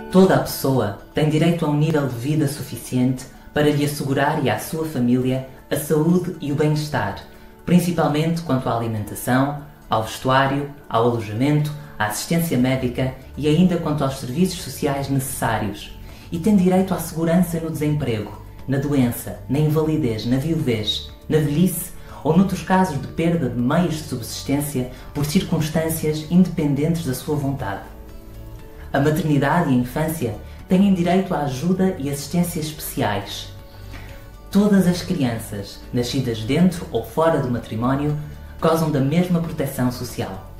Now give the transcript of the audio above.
Toda a pessoa tem direito a um nível de vida suficiente para lhe assegurar e à sua família a saúde e o bem-estar, principalmente quanto à alimentação, ao vestuário, ao alojamento, à assistência médica e ainda quanto aos serviços sociais necessários. E tem direito à segurança no desemprego, na doença, na invalidez, na viuvez, na velhice ou noutros casos de perda de meios de subsistência por circunstâncias independentes da sua vontade. A maternidade e a infância têm direito à ajuda e assistência especiais. Todas as crianças, nascidas dentro ou fora do matrimónio, gozam da mesma proteção social.